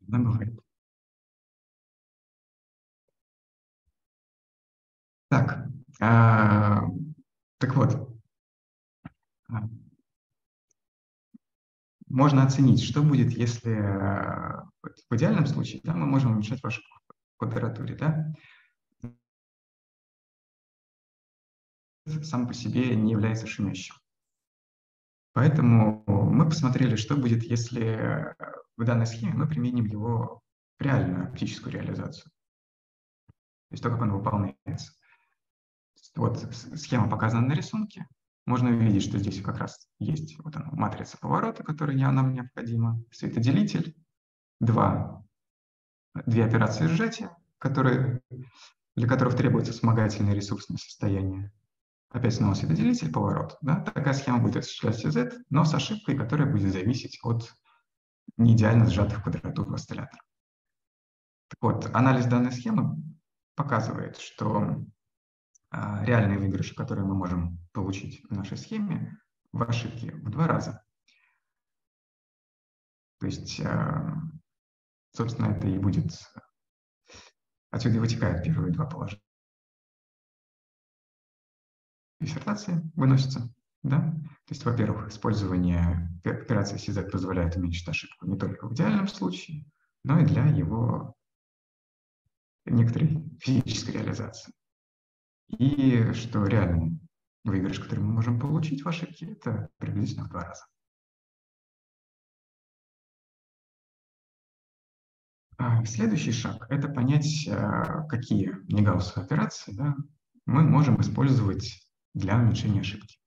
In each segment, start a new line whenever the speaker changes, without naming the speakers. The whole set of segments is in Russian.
Да, бывает. Так, так вот, а, можно оценить, что будет, если в идеальном случае, да, мы можем уменьшать вашу квадратуре, да, сам по себе не является шумящим. Поэтому мы посмотрели, что будет, если в данной схеме мы применим его реальную оптическую реализацию, то есть то, как он выполняется. Вот схема показана на рисунке. Можно увидеть, что здесь как раз есть вот она, матрица поворота, которая нам необходима, светоделитель, две операции сжатия, для которых требуется вспомогательное ресурсное состояние. Опять снова светоделитель, поворот. Да? Такая схема будет осуществлять Z, но с ошибкой, которая будет зависеть от неидеально сжатых квадратур осциллятора. Так вот, анализ данной схемы показывает, что реальные выигрыши, которые мы можем получить в нашей схеме, в ошибке в 2 раза. То есть, собственно, это и будет... Отсюда и вытекают первые 2 положения. Диссертации выносятся. Да? То есть, во-первых, использование операции CZ позволяет уменьшить ошибку не только в идеальном случае, но и для его некоторой физической реализации. И что реальный выигрыш, который мы можем получить в ошибке, это приблизительно в 2 раза. Следующий шаг – это понять, какие негауссовые операции, да, мы можем использовать для уменьшения ошибки.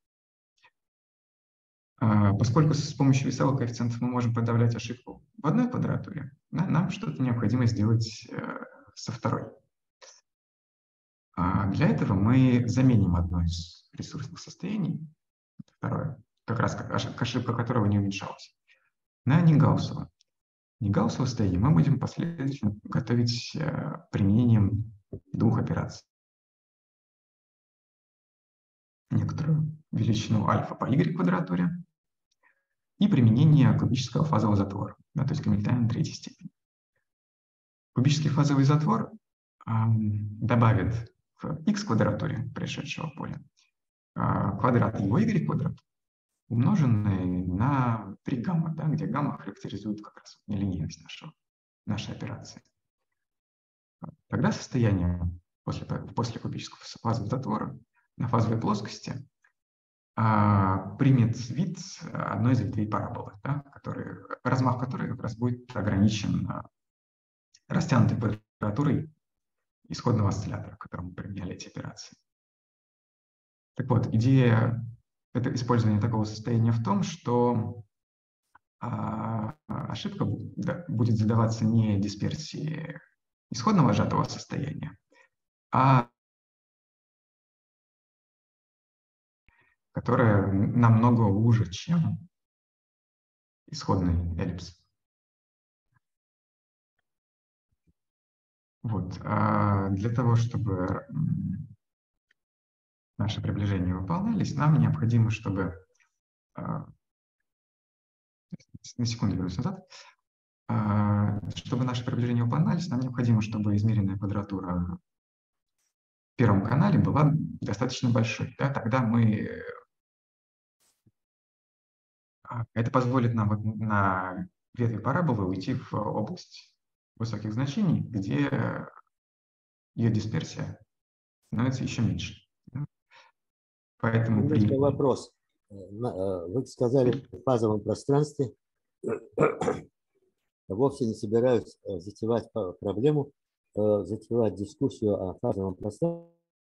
Поскольку с помощью весовых коэффициентов мы можем подавлять ошибку в одной квадратуре, да, нам что-то необходимо сделать со второй. Для этого мы заменим одно из ресурсных состояний, второе, как раз ошибка которого не уменьшалась, на негауссово. Негауссово состояние мы будем последовательно готовить применением 2 операций. Некоторую величину альфа по y квадратуре и применение кубического фазового затвора, да, то есть Гамильтониан 3-й степени. Кубический фазовый затвор добавит в x квадратуре пришедшего поля квадрат его y квадрат, умноженный на 3 гамма, да, где гамма характеризует как раз нелинейность нашей операции. Тогда состояние после кубического фазового затвора на фазовой плоскости примет вид одной из ветвей параболы, да, размах которой как раз будет ограничен растянутой квадратурой исходного осциллятора, в котором мы применяли эти операции. Так вот, идея использования такого состояния в том, что ошибка будет задаваться не дисперсией исходного сжатого состояния, а которая намного уже, чем исходный эллипс. Вот. Для того, чтобы наши приближения выполнялись, нам необходимо, чтобы... На секунду вернусь назад. Чтобы наши приближения выполнялись, нам необходимо, чтобы измеренная квадратура в первом канале была достаточно большой. Да? Тогда это позволит нам на ветви параболы уйти в область высоких значений, где ее дисперсия становится еще меньше. Поэтому
вопрос. Вы сказали, в фазовом пространстве вовсе не собираюсь затевать проблему, затевать дискуссию о фазовом пространстве.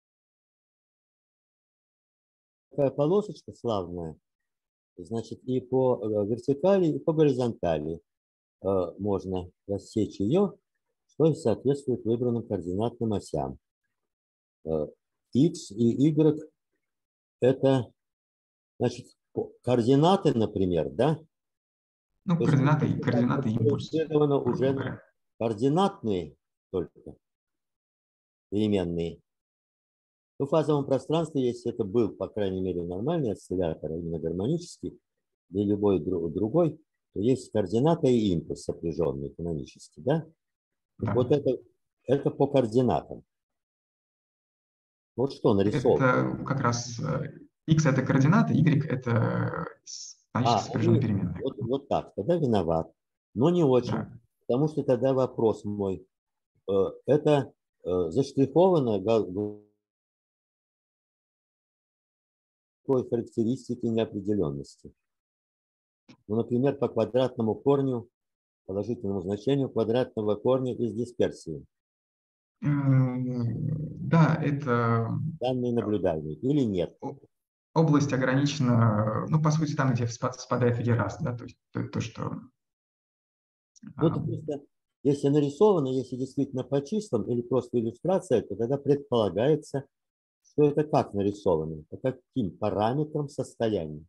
Такая полосочка славная, значит, и по вертикали, и по горизонтали можно рассечь ее, что соответствует выбранным координатным осям. X и Y – это, значит, координаты, например, да?
Ну, координаты импульс.
Уже координатные только переменные. В фазовом пространстве, если это был, по крайней мере, нормальный осциллятор, именно гармонический, или любой другой, то есть координата и импульс сопряженные канонически, да?
Да.
Вот это по координатам. Вот что нарисовано.
Это как раз x это координаты, y это канонически сопряженная переменная.
Вот так, тогда виноват. Но не очень,
Да.
потому что тогда вопрос мой. Это заштриховано характеристики неопределенности. Ну, например, по квадратному корню, положительному значению квадратного корня из дисперсии.
Да, это
Данные наблюдаемые или нет?
область ограничена, ну, по сути, там, где спадает Ерас, да, то есть то, что...
Ну, это просто, если нарисовано, если действительно по числам или просто иллюстрация, то тогда предполагается, что это как нарисовано, по каким параметрам состояния.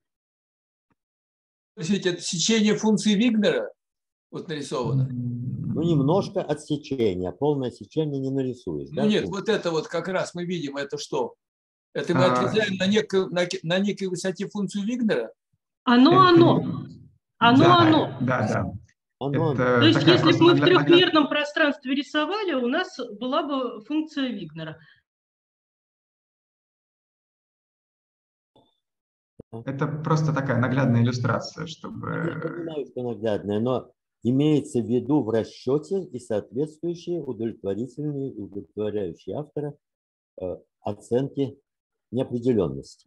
То есть это сечение функции Вигнера вот нарисовано?
Ну, немножко отсечение, полное сечение не нарисуешь.
Ну
да?
нет, вот это вот как раз мы видим, это что? Это мы отрезаем на некой высоте функцию Вигнера?
Оно.
Оно.
Да.
Оно.
То есть, если бы мы в трехмерном пространстве рисовали, у нас была бы функция Вигнера.
Это просто такая наглядная иллюстрация, чтобы...
Я понимаю, что наглядная, но имеется в виду в расчете и соответствующие удовлетворительные и удовлетворяющие автора оценки неопределенности.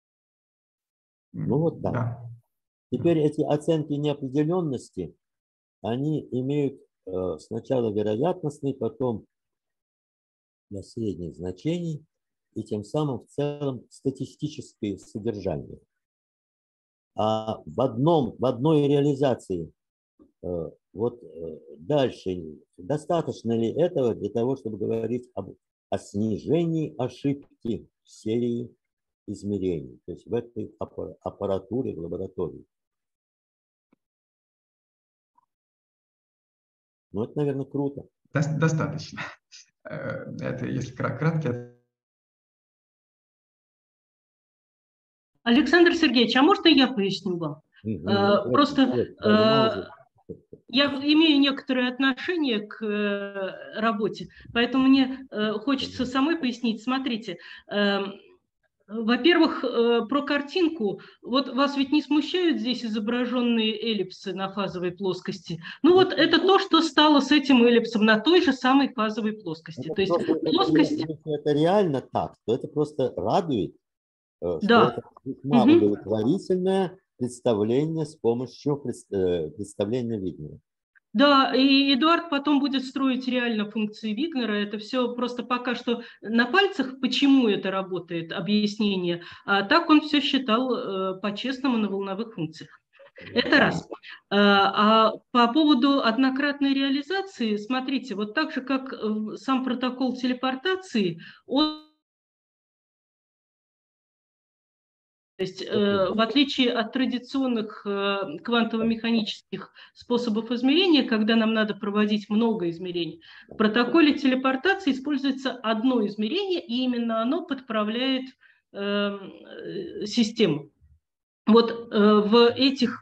Ну вот так.
Да.
Теперь эти оценки неопределенности, они имеют сначала вероятностный, потом средних значений, и тем самым в целом статистическое содержание. А в одной реализации вот дальше достаточно ли этого для того, чтобы говорить о снижении ошибки в серии измерений, то есть в этой аппаратуре в лаборатории? Ну, это, наверное, круто.
Достаточно. Это, если кратко.
Александр Сергеевич, а может, и я поясню вам? Просто я имею некоторое отношение к работе, поэтому мне хочется самой пояснить. Смотрите, во-первых, про картинку. Вот вас ведь не смущают здесь изображенные эллипсы на фазовой плоскости? Ну вот это то, что стало с этим эллипсом на той же самой фазовой плоскости. То есть плоскость...
Если это реально так, то это просто радует, что
да.
это весьма удовлетворительное представление с помощью представления Вигнера.
Да, и Эдуард потом будет строить реально функции Вигнера. Это все просто пока что на пальцах, почему это работает, объяснение. А так он все считал по-честному на волновых функциях. Это раз. А по поводу однократной реализации, смотрите, вот так же, как сам протокол телепортации, он... То есть, в отличие от традиционных квантово-механических способов измерения, когда нам надо проводить много измерений, в протоколе телепортации используется одно измерение, и именно оно подправляет систему. Вот в этих...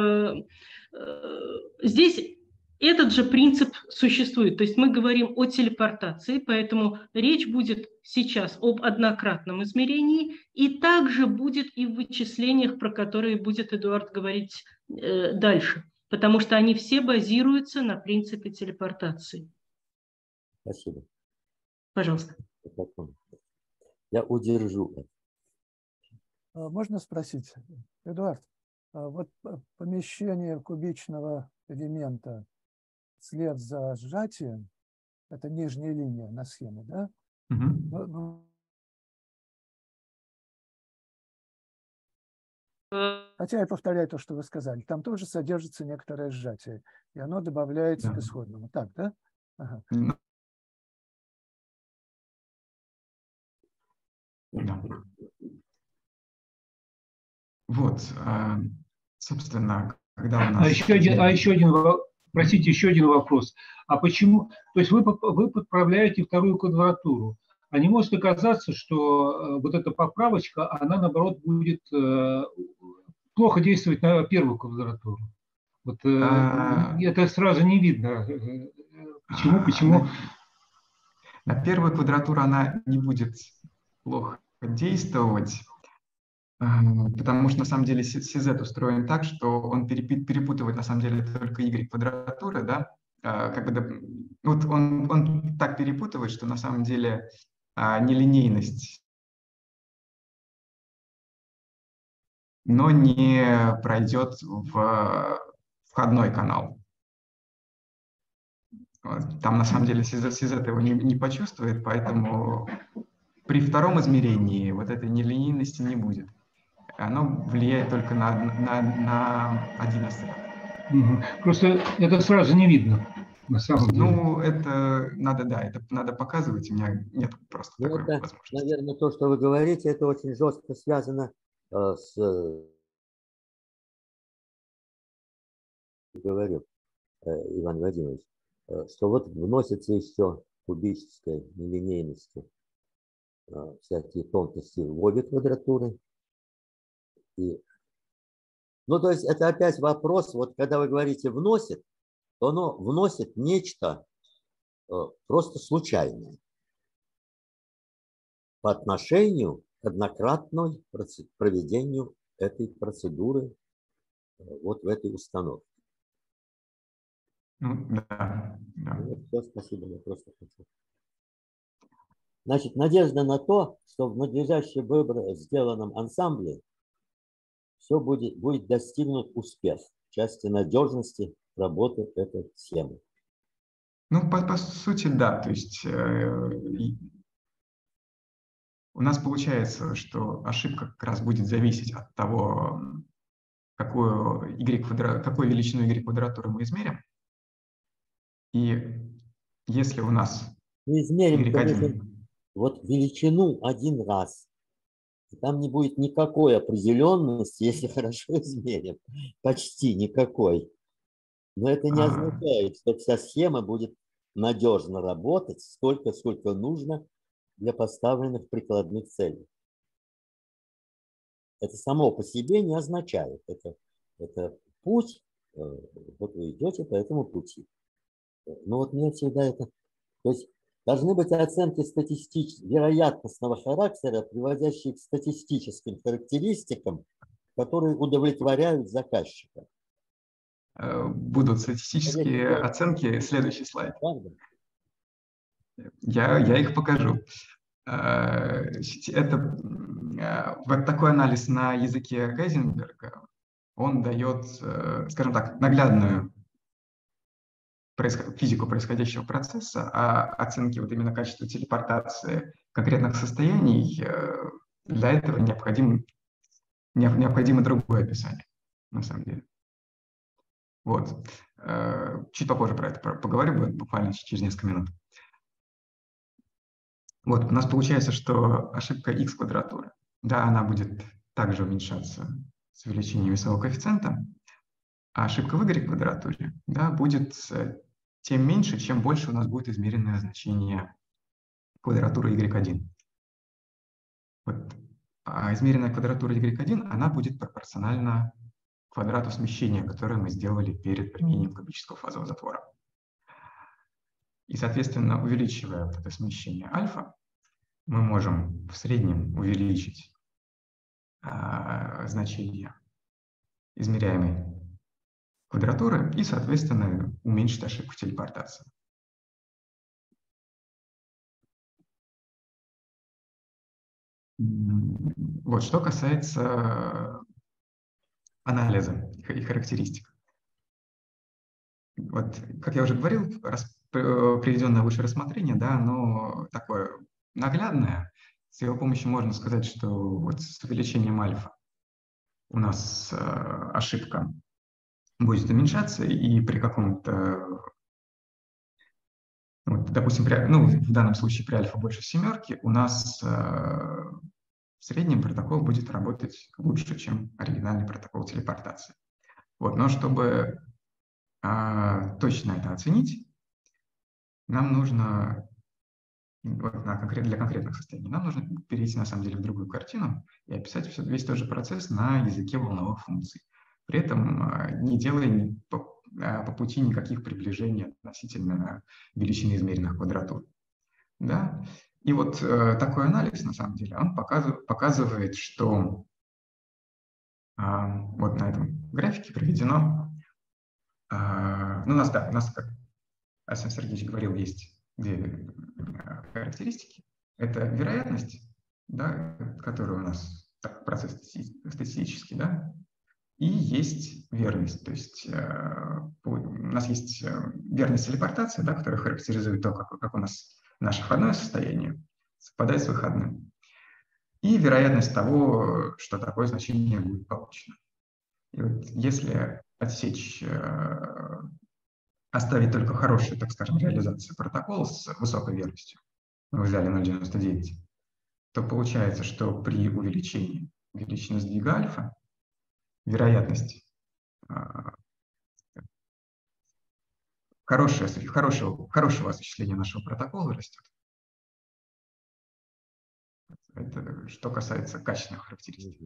Здесь этот же принцип существует. То есть мы говорим о телепортации, поэтому речь будет сейчас об однократном измерении, и также будет и в вычислениях, про которые будет Эдуард говорить дальше, потому что они все базируются на принципе телепортации.
Спасибо.
Пожалуйста.
Я удержу это.
Можно спросить, Эдуард, вот помещение кубичного элемента вслед за сжатием, это нижняя линия на схеме, да? Хотя я повторяю то, что вы сказали, там тоже содержится некоторое сжатие, и оно добавляется к исходному. Так, да? Ага.
Да. Вот, собственно, когда у нас...
еще один вопрос. А почему... То есть вы подправляете вторую квадратуру. А не может оказаться, что вот эта поправочка, она, наоборот, будет плохо действовать на первую квадратуру? Вот это сразу не видно. Почему?
На первую квадратуру она не будет плохо действовать, потому что на самом деле CZ устроен так, что он перепутывает на самом деле только Y квадратуры, да? Вот он так перепутывает, что на самом деле нелинейность, но не пройдет в входной канал. Там на самом деле CZ его не почувствует, поэтому при втором измерении вот этой нелинейности не будет. Оно влияет только на один осциллятор.
Просто это сразу не видно, на самом деле.
Ну, это надо показывать, у меня нет просто такой возможности.
Наверное, то, что вы говорите, это очень жестко связано с... Говорю, Иван Владимирович, что вот вносится еще кубической нелинейности всякие тонкости в обе квадратуры. Ну, то есть это опять вопрос, вот когда вы говорите «вносит», то оно вносит нечто просто случайное по отношению к однократному проведению этой процедуры вот в этой установке.
Ну, да.
Все, спасибо, я просто хочу. Значит, надежда на то, что в надлежащем сделанном ансамбле все будет достигнут успех в части надежности работы этой схемы.
Ну, по сути, да. То есть у нас получается, что ошибка как раз будет зависеть от того, какую величину Y квадратуры мы измерим. И если у нас
мы измерим,
Y1...
вот величину один раз, там не будет никакой определенности, если хорошо измерим. Почти никакой. Но это не означает, что вся схема будет надежно работать столько, сколько нужно для поставленных прикладных целей. Это само по себе не означает. Это путь, вот вы идете по этому пути. Но вот мне всегда это... То есть должны быть оценки вероятностного характера, приводящие к статистическим характеристикам, которые удовлетворяют заказчика.
Будут статистические оценки. Следующий слайд. Я их покажу. Это вот такой анализ на языке Гейзенберга. Он дает, скажем так, наглядную физику происходящего процесса, а оценки вот именно качества телепортации конкретных состояний, для этого необходимо другое описание, на самом деле. Вот. Чуть попозже про это поговорю, буквально через несколько минут. Вот, у нас получается, что ошибка x квадратуры, да, она будет также уменьшаться с увеличением весового коэффициента, а ошибка в y квадратуре, да, будет тем меньше, чем больше у нас будет измеренное значение квадратуры y1. Вот. А измеренная квадратура y1, она будет пропорциональна квадрату смещения, которое мы сделали перед применением кубического фазового затвора. И, соответственно, увеличивая вот это смещение альфа, мы можем в среднем увеличить значение измеряемой квадратуры и, соответственно, уменьшить ошибку телепортации. Вот, что касается анализа и характеристик. Вот, как я уже говорил, приведенное выше рассмотрение, да, оно такое наглядное. С его помощью можно сказать, что вот с увеличением альфа у нас ошибка будет уменьшаться, и при каком-то, вот, допустим, в данном случае при альфа больше семерки, у нас в среднем протокол будет работать лучше, чем оригинальный протокол телепортации. Вот, но чтобы точно это оценить, нам нужно, вот, для конкретных состояний, нам нужно перейти на самом деле в другую картину и описать весь тот же процесс на языке волновых функций. при этом не делая по пути никаких приближений относительно величины измеренных квадратур. Да? И вот такой анализ, на самом деле, он показывает, что вот на этом графике проведено, ну, у нас, как Александр Сергеевич говорил, есть две характеристики. Это вероятность, да, которая у нас процесс статистический, да, и есть верность. То есть у нас есть верность телепортации, да, которая характеризует то, как у нас наше входное состояние совпадает с выходным. И вероятность того, что такое значение будет получено. И вот если отсечь, оставить только хорошую, так скажем, реализацию протокола с высокой верностью, мы взяли 0,99, то получается, что при увеличении величины сдвига альфа вероятность хорошего осуществления нашего протокола растет. Это что касается качественных характеристик.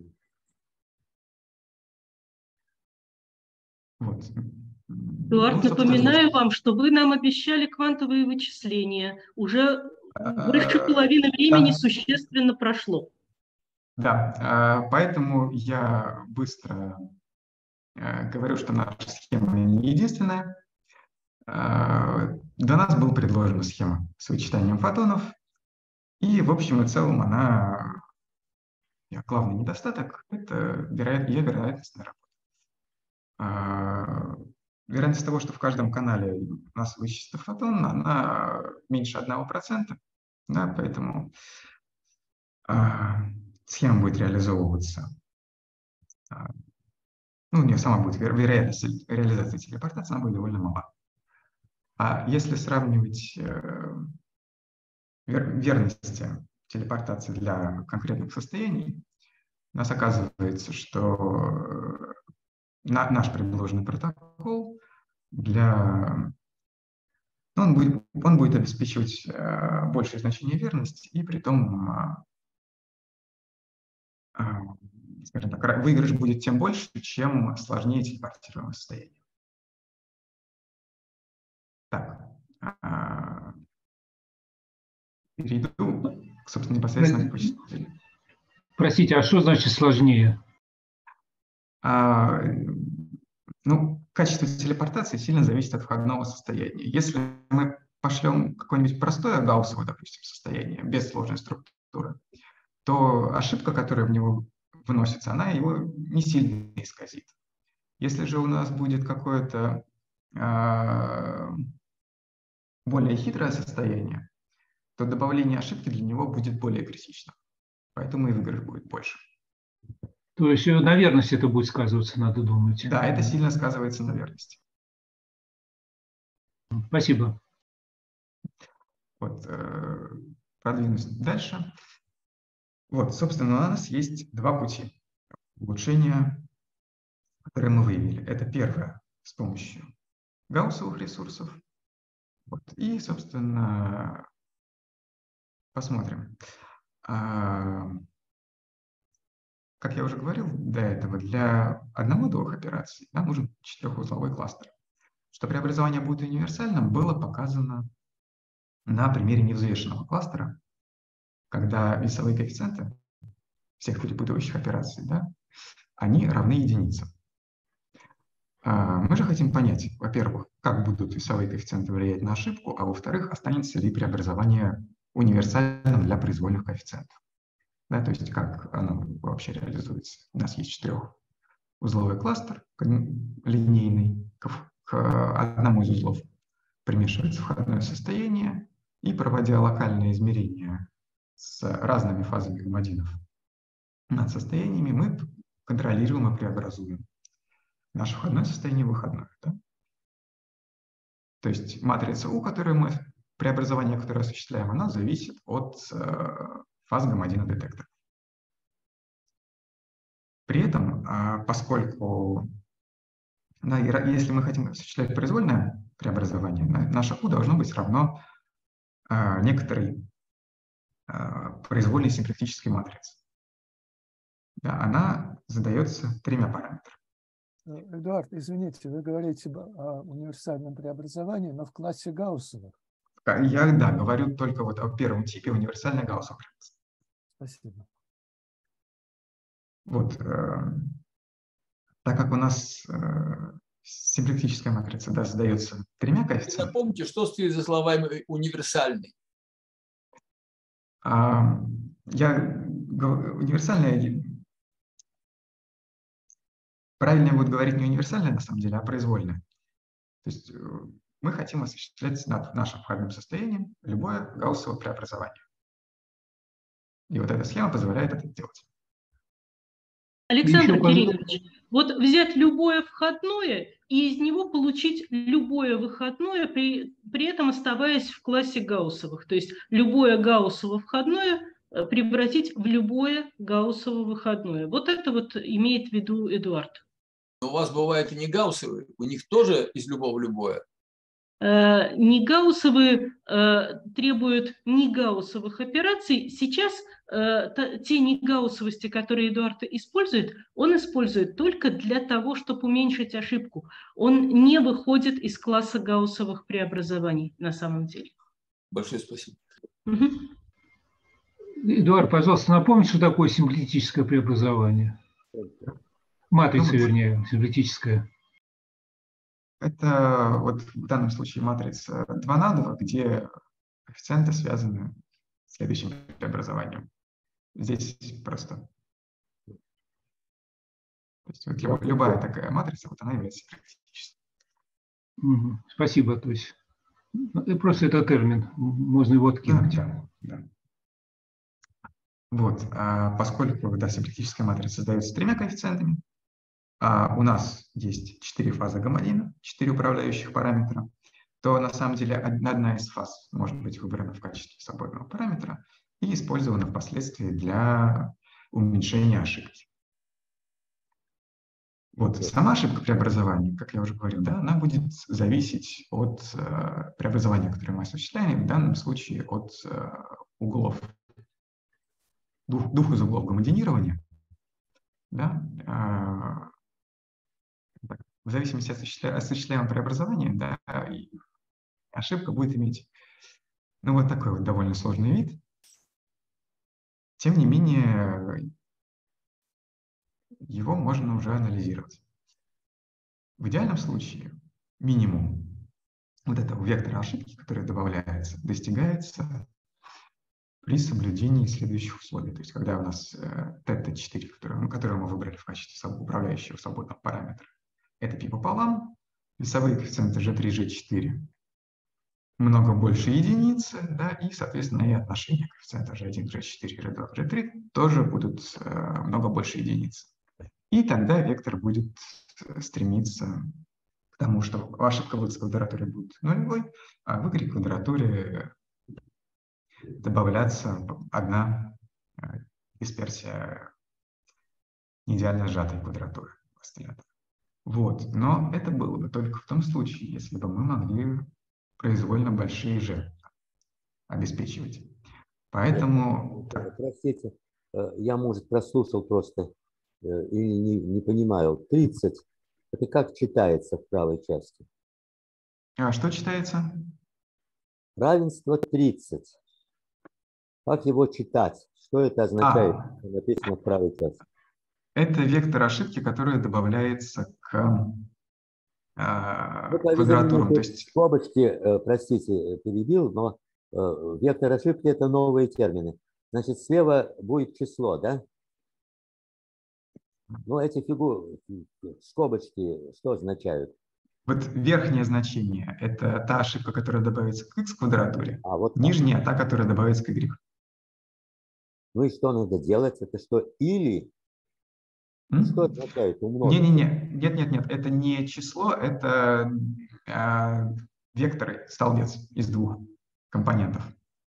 Вот.
Эдуард, напоминаю вам, что вы нам обещали квантовые вычисления. Уже больше половины времени существенно прошло.
Да, поэтому я быстро говорю, что наша схема не единственная. До нас была предложена схема с вычитанием фотонов, и в общем и целом она, главный недостаток, это вероятностная работа. Вероятность того, что в каждом канале у нас вычислится фотон, она меньше 1%, да, поэтому схема будет реализовываться, ну, у нее сама будет вероятность реализации телепортации, она будет довольно мала. А если сравнивать верность телепортации для конкретных состояний, у нас оказывается, что наш предложенный протокол он будет обеспечивать большее значение верности, и при том, скажем так, выигрыш будет тем больше, чем сложнее телепортируемое состояние. Так, перейду, собственно, непосредственно к вычислителю.
Простите, а что значит сложнее?
Ну, качество телепортации сильно зависит от входного состояния. Если мы пошлем какое-нибудь простое гауссово, допустим, состояние, без сложной структуры, то ошибка, которая в него выносится, она его не сильно исказит. Если же у нас будет какое-то более хитрое состояние, то добавление ошибки для него будет более критичным. Поэтому и выигрыш будет больше.
То есть на верности это будет сказываться, надо думать.
Да, это сильно сказывается на верности.
Спасибо.
Вот, продвинусь дальше. Вот, собственно, у нас есть два пути улучшения, которые мы выявили. Это первое с помощью гауссовых ресурсов. Вот, и, собственно, посмотрим. Как я уже говорил до этого, для одного-двух операций нам нужен четырехузловой кластер. Что преобразование будет универсальным, было показано на примере невзвешенного кластера, когда весовые коэффициенты всех перепутывающих операций, да, они равны единице. Мы же хотим понять, во-первых, как будут весовые коэффициенты влиять на ошибку, а во-вторых, останется ли преобразование универсальным для произвольных коэффициентов. Да, то есть как оно вообще реализуется. У нас есть четырехузловой кластер линейный, к одному из узлов примешивается входное состояние, и проводя локальные измерения с разными фазами гаммадинов над состояниями, мы контролируем и преобразуем наше входное состояние в выходное. Да? То есть матрица У, преобразование, которое осуществляем, она зависит от фаз гаммадина детектора. При этом, поскольку если мы хотим осуществлять произвольное преобразование, наше U должно быть равно некоторой произвольной симплектрической матрице. Да, она задается тремя параметрами.
Эдуард, извините, вы говорите о универсальном преобразовании, но в классе Гауссовых.
Я, да, говорю только вот о первом типе универсальной гауссовой матрицы.
Спасибо.
Вот, так как у нас симплектическая матрица, да, задается тремя коэффициентами.
Напомните, что стоит за словами универсальный?
Универсальная, правильнее будет говорить не универсальная на самом деле, а произвольная. То есть мы хотим осуществлять над нашим входным состоянием любое гауссово преобразование. И вот эта схема позволяет это делать.
Александр Кириллович, вот взять любое входное и из него получить любое выходное, при этом оставаясь в классе гауссовых. То есть любое гауссово входное превратить в любое гауссово выходное. Вот это вот имеет в виду Эдуард.
Но у вас бывает и не гауссовые, у них тоже из любого любое.
Негауссовые требуют негауссовых операций. Сейчас те негауссовости, которые Эдуард использует, он использует только для того, чтобы уменьшить ошибку. Он не выходит из класса гауссовых преобразований на самом деле.
Большое спасибо.
Угу.
Эдуард, пожалуйста, напомните, что такое симплектическое преобразование? Матрица, вернее, симплектическая.
Это вот в данном случае матрица 2 на 2, где коэффициенты связаны с следующим преобразованием. Здесь просто. То есть вот любая такая матрица, вот она является симплектической.
Спасибо. То есть просто это термин, можно его откинуть.
Да. Вот, поскольку симплектическая матрица создается тремя коэффициентами, у нас есть 4 фазы гомогена, 4 управляющих параметра, то на самом деле одна из фаз может быть выбрана в качестве свободного параметра и использована впоследствии для уменьшения ошибки. Вот сама ошибка преобразования, как я уже говорил, да, она будет зависеть от преобразования, которое мы осуществляем, в данном случае от углов, двух из углов гомогенирования, да, в зависимости от осуществляемого преобразования, да, ошибка будет иметь вот такой вот довольно сложный вид. Тем не менее, его можно уже анализировать. В идеальном случае минимум вот этого вектора ошибки, который добавляется, достигается при соблюдении следующих условий. То есть когда у нас θ4, который мы выбрали в качестве управляющего свободного параметра, это π пополам, весовые коэффициенты G3, G4 много больше единицы, да, и, соответственно, и отношения коэффициента G1, G4, G2, G3 тоже будут много больше единиц. И тогда вектор будет стремиться к тому, что ошибка в x-квадратуре будет нулевой, а в y-квадратуре добавляться одна дисперсия неидеально сжатой квадратуры осциллятора. Вот. Но это было бы только в том случае, если бы мы могли произвольно большие же обеспечивать. Поэтому...
Простите, я, может, прослушал просто и не понимаю. 30, это как читается в правой части?
А что читается?
Равенство 30. Как его читать? Что это означает, что написано в правой части?
Это вектор ошибки, который добавляется к квадратурам. То есть...
Скобочки, простите, перебил, но вектор ошибки – это новые термины. Значит, слева будет число, да? Ну, эти скобочки что означают?
Вот верхнее значение – это та ошибка, которая добавится к x-квадратуре,
вот
нижняя – та, которая добавится к y.
Ну и что надо делать? Это что, или… Что означает умножить?
Нет, это не число, это вектор, столбец из двух компонентов.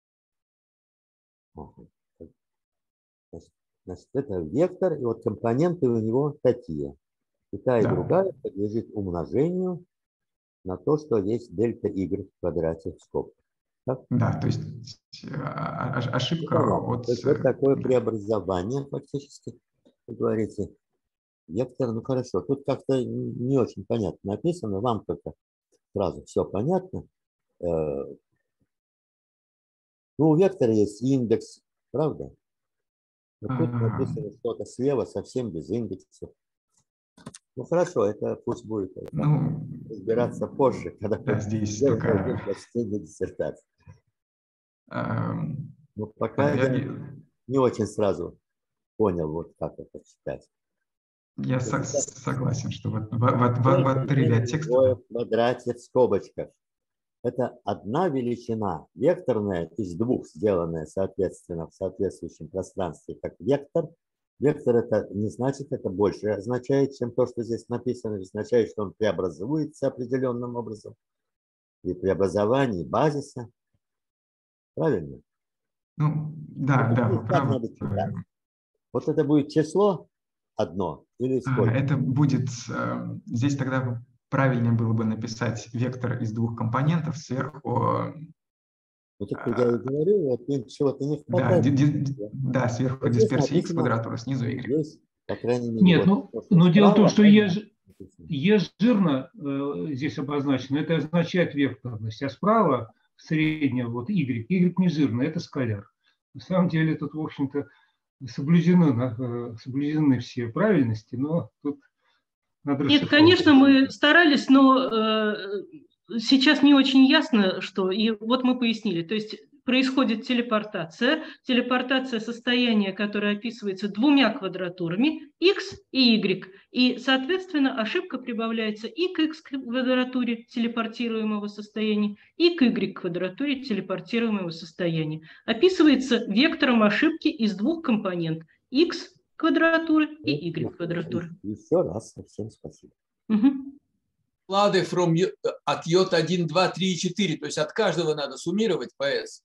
Значит, это вектор, и вот компоненты у него такие. И та, и другая подлежит умножению на то, что есть дельта y в квадрате в скобках. Так?
Да, то есть ошибка от…
То есть вот такое преобразование фактически, вы говорите. Вектор, ну хорошо, тут как-то не очень понятно написано, вам как-то сразу все понятно. Ну, у вектора есть индекс, правда? Но тут написано что-то слева, совсем без индекса. Ну хорошо, это пусть будет
Ну,
разбираться позже, когда
да, здесь
дело
только...
дойдет до чтения диссертации. Но пока
подвяги-
я не очень сразу понял, вот как это читать.
Я согласен, что в отрыве от текста...
Двое в квадрате в скобочках. Это одна величина, векторная, из двух, сделанная, соответственно, в соответствующем пространстве, как вектор. Вектор это не значит, это больше означает, чем то, что здесь написано. Означает, что он преобразуется определенным образом. И преобразование базиса. Правильно?
Ну, да, да, вы правы.
Вот это будет число одно или сколько?
Это будет... Здесь тогда правильнее было бы написать вектор из двух компонентов сверху...
Ну, так я и говорю, вот чего-то не хватает.
Да, сверху дисперсия x квадратура, снизу y.
Здесь, по крайней мере,
Нет,
вот,
но дело в том, что
е
жирно здесь обозначено, это означает векторность, а справа средняя, вот y не жирно, это скаляр. На самом деле тут, в общем-то, соблюдены все правильности, но тут надо расшифровать.
Нет, конечно, мы старались, но сейчас не очень ясно, что, и вот мы пояснили, то есть происходит телепортация состояния, которое описывается двумя квадратурами, x и y, и, соответственно, ошибка прибавляется и к x квадратуре телепортируемого состояния, и к y квадратуре телепортируемого состояния. Описывается вектором ошибки из двух компонентов, x квадратуры и y квадратуры.
Еще раз всем спасибо.
Вклады от йод 1, 2, 3 и 4. То есть от каждого надо суммировать по S.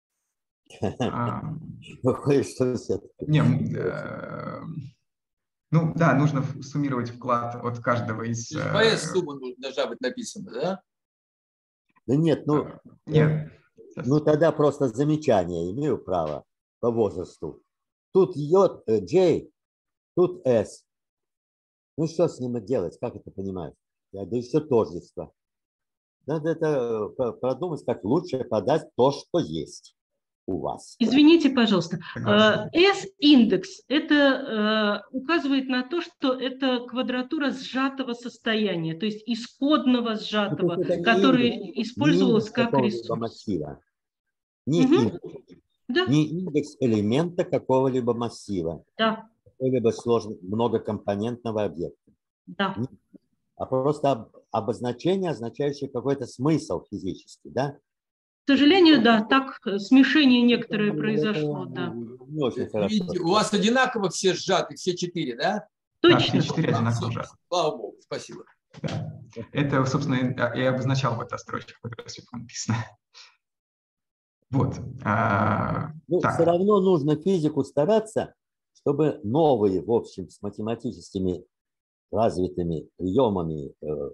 Ну да, нужно суммировать вклад от каждого из...
По S сумма должна быть написана, да?
Да нет,
нет.
Ну тогда просто замечание имею право по возрасту. Тут J, тут S. Ну что с ним делать, как это понимать? Да еще тождество. Надо это продумать, как лучше подать то, что есть у вас.
Извините, пожалуйста. S-индекс – это указывает на то, что это квадратура сжатого состояния, то есть исходного сжатого, который использовался как ресурс.
Массива. Не индекс элемента какого-либо массива.
Да.
Какого-либо многокомпонентного объекта.
Да.
А просто обозначение, означающее какой-то смысл физический, да?
К сожалению, да, так смешение некоторое произошло, да.
Не очень хорошо.
Видите, у вас одинаково все сжаты, все 4, да?
Точно.
Да, все 4 одинаково сжаты.
Слава Богу, спасибо.
Да. Это, собственно, и обозначал в этой строчке, которая сверху написана. Вот.
Все равно нужно физику стараться, чтобы новые, в общем, с математическими развитыми приемами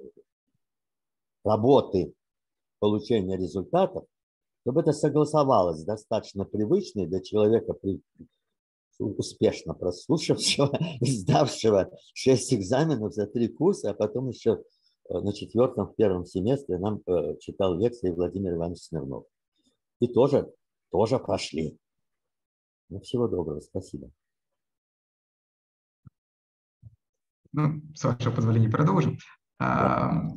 работы получения результатов, чтобы это согласовалось достаточно привычно для человека, успешно прослушавшего, сдавшего 6 экзаменов за 3 курса, а потом еще на 4-м, в 1-м семестре нам читал лекции Владимир Иванович Смирнов. И тоже прошли. Ну, всего доброго, спасибо.
Ну, с вашего позволения продолжим.
Да.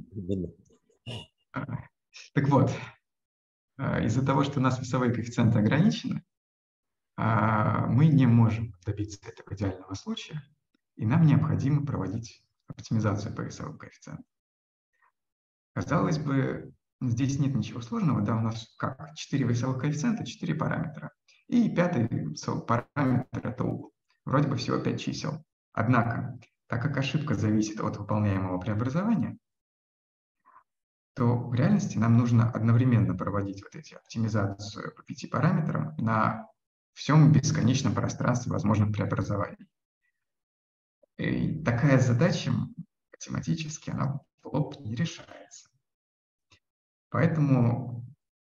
Так вот, из-за того, что у нас весовые коэффициенты ограничены, мы не можем добиться этого идеального случая, и нам необходимо проводить оптимизацию по весовым коэффициентам. Казалось бы, здесь нет ничего сложного, да, у нас как 4 весовых коэффициента, 4 параметра, и 5-й параметр – это угол. Вроде бы всего 5 чисел. Однако, так как ошибка зависит от выполняемого преобразования, то в реальности нам нужно одновременно проводить вот эти оптимизацию по 5 параметрам на всем бесконечном пространстве возможных преобразований. И такая задача математически, она в лоб не решается. Поэтому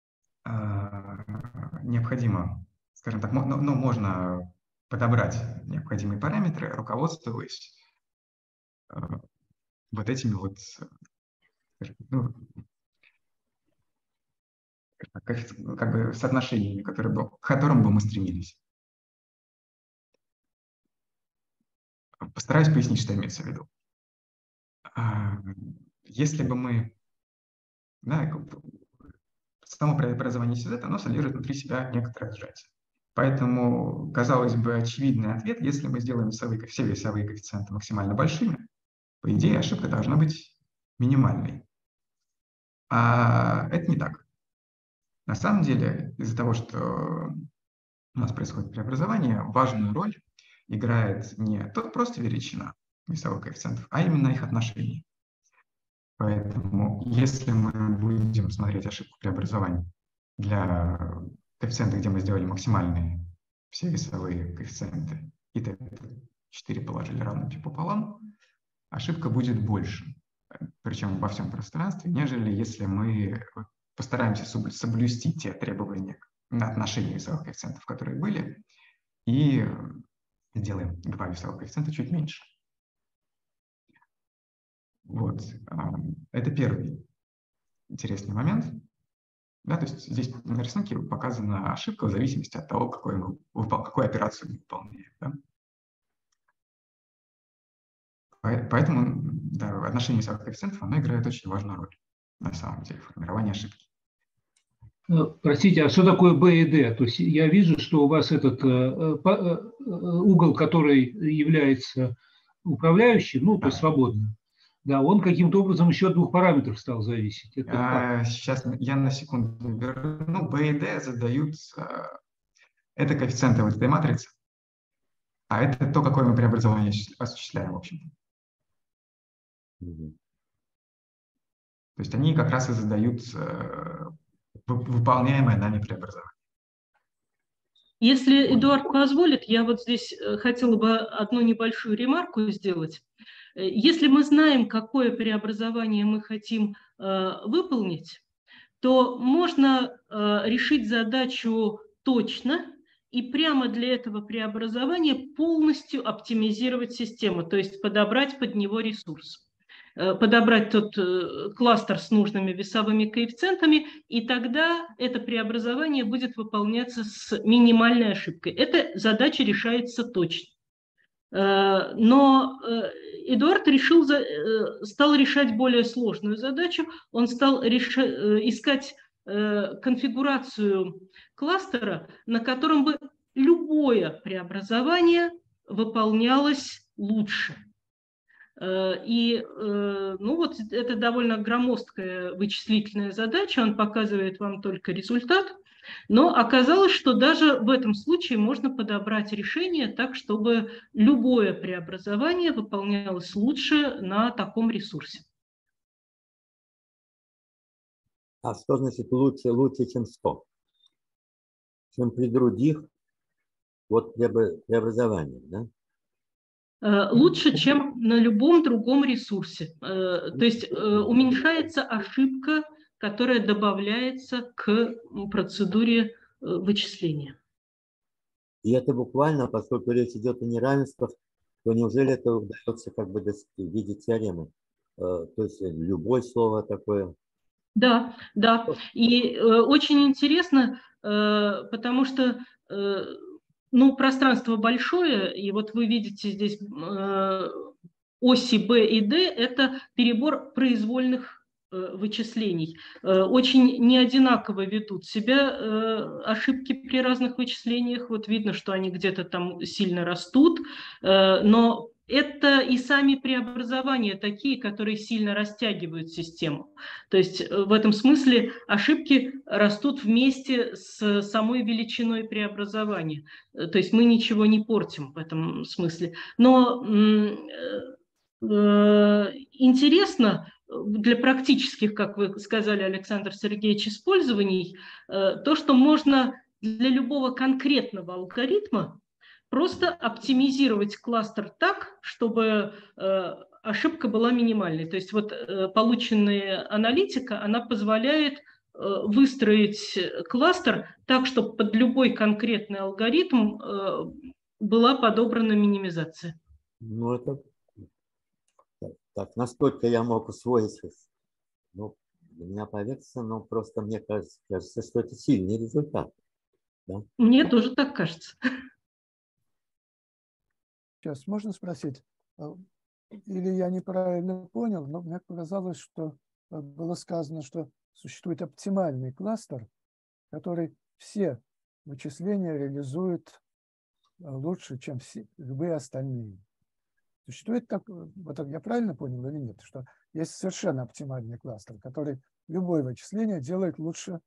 необходимо, скажем так, но можно подобрать необходимые параметры, руководствуясь вот этими вот, ну, как бы соотношениями, к которым бы мы стремились. Постараюсь пояснить, что имеется в виду. Если бы мы... Да, само преобразование сюжета, оно содержит внутри себя некоторое сжатие. Поэтому, казалось бы, очевидный ответ, если мы сделаем все весовые коэффициенты максимально большими, по идее, ошибка должна быть минимальной. А это не так. На самом деле, из-за того, что у нас происходит преобразование, важную роль играет не просто величина весовых коэффициентов, а именно их отношение. Поэтому, если мы будем смотреть ошибку преобразования для коэффициента, где мы сделали максимальные все весовые коэффициенты, и 4 положили равным пополам, ошибка будет больше, причем во всем пространстве, нежели если мы постараемся соблюсти те требования на отношение весовых коэффициентов, которые были, и сделаем 2 весовых коэффициента чуть меньше. Вот. Это первый интересный момент. Да, то есть здесь на рисунке показана ошибка в зависимости от того, какую операцию мы выполняем. Да? Поэтому да, отношение весовых коэффициентов оно играет очень важную роль на самом деле в формировании ошибки.
Простите, а что такое B и D? То есть я вижу, что у вас этот угол, который является управляющим, ну, то есть свободным, да, он каким-то образом еще от 2 параметров стал зависеть.
Сейчас я на секунду верну. B и D задают... Это коэффициенты вот этой матрицы, а это то, какое мы преобразование осуществляем, в общем-то. То есть они как раз и задают выполняемое нами преобразование.
Если Эдуард позволит, я вот здесь хотела бы одну небольшую ремарку сделать. Если мы знаем, какое преобразование мы хотим выполнить, то можно решить задачу точно и прямо для этого преобразования полностью оптимизировать систему, то есть подобрать под него ресурс. Подобрать тот кластер с нужными весовыми коэффициентами, и тогда это преобразование будет выполняться с минимальной ошибкой. Эта задача решается точно. Но Эдуард стал решать более сложную задачу. Он стал искать конфигурацию кластера, на котором бы любое преобразование выполнялось лучше. И ну вот это довольно громоздкая вычислительная задача, он показывает вам только результат, но оказалось, что даже в этом случае можно подобрать решение так, чтобы любое преобразование выполнялось лучше на таком ресурсе.
А что значит лучше, чем что? Чем при других вот преобразованиях, да?
Лучше, чем на любом другом ресурсе. То есть уменьшается ошибка, которая добавляется к процедуре вычисления.
И это буквально, поскольку речь идет о неравенствах, то неужели это удается как бы в виде теоремы? То есть любое слово такое.
Да, да. И очень интересно, потому что ну, пространство большое, и вот вы видите здесь оси B и D – это перебор произвольных вычислений. Очень неодинаково ведут себя ошибки при разных вычислениях. Вот видно, что они где-то там сильно растут, но это и сами преобразования такие, которые сильно растягивают систему. То есть в этом смысле ошибки растут вместе с самой величиной преобразования. То есть мы ничего не портим в этом смысле. Но интересно для практических, как вы сказали, Александр Сергеевич, использований, то, что можно для любого конкретного алгоритма просто оптимизировать кластер так, чтобы ошибка была минимальной. То есть вот полученная аналитика, она позволяет выстроить кластер так, чтобы под любой конкретный алгоритм была подобрана минимизация.
Ну, это Так, насколько я мог усвоить, ну, для меня поверхностно, но просто мне кажется, что это сильный результат. Да?
Мне тоже так кажется.
Сейчас можно спросить, или я неправильно понял, но мне показалось, что было сказано, что существует оптимальный кластер, который все вычисления реализует лучше, чем любые остальные. Существует так, вот я правильно понял или нет, что есть совершенно оптимальный кластер, который любое вычисление делает лучше.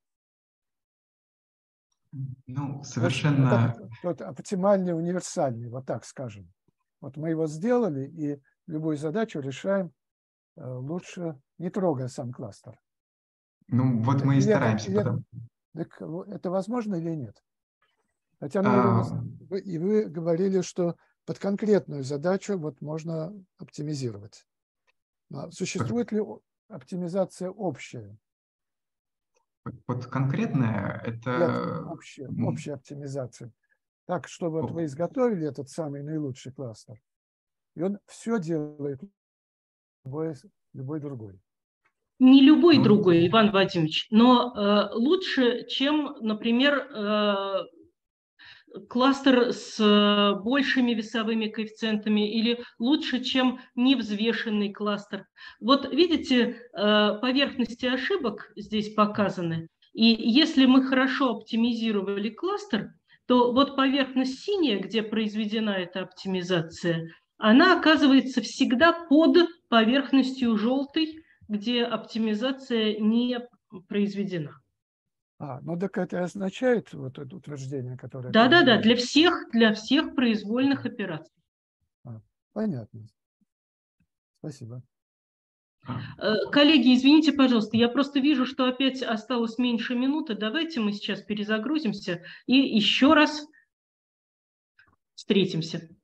Ну, совершенно...
Тот оптимальный, универсальный, вот так скажем. Вот мы его сделали, и любую задачу решаем лучше, не трогая сам кластер.
Ну, вот мы и стараемся.
Это возможно или нет? Хотя на уровне... И вы говорили, что под конкретную задачу вот можно оптимизировать. А существует ли оптимизация общая?
Под конкретное это...
Общая оптимизация. Так, что вот вы изготовили этот самый наилучший кластер, и он все делает любой другой.
Не любой другой, Иван Вадимович, но лучше, чем, например, кластер с большими весовыми коэффициентами или лучше, чем невзвешенный кластер. Вот видите, поверхности ошибок здесь показаны. И если мы хорошо оптимизировали кластер, то вот поверхность синяя, где произведена эта оптимизация, она оказывается всегда под поверхностью желтой, где оптимизация не произведена.
Ну так это означает вот это утверждение, которое...
Да, для всех произвольных операций.
Понятно. Спасибо.
Коллеги, извините, пожалуйста, я просто вижу, что опять осталось меньше минуты. Давайте мы сейчас перезагрузимся и еще раз встретимся.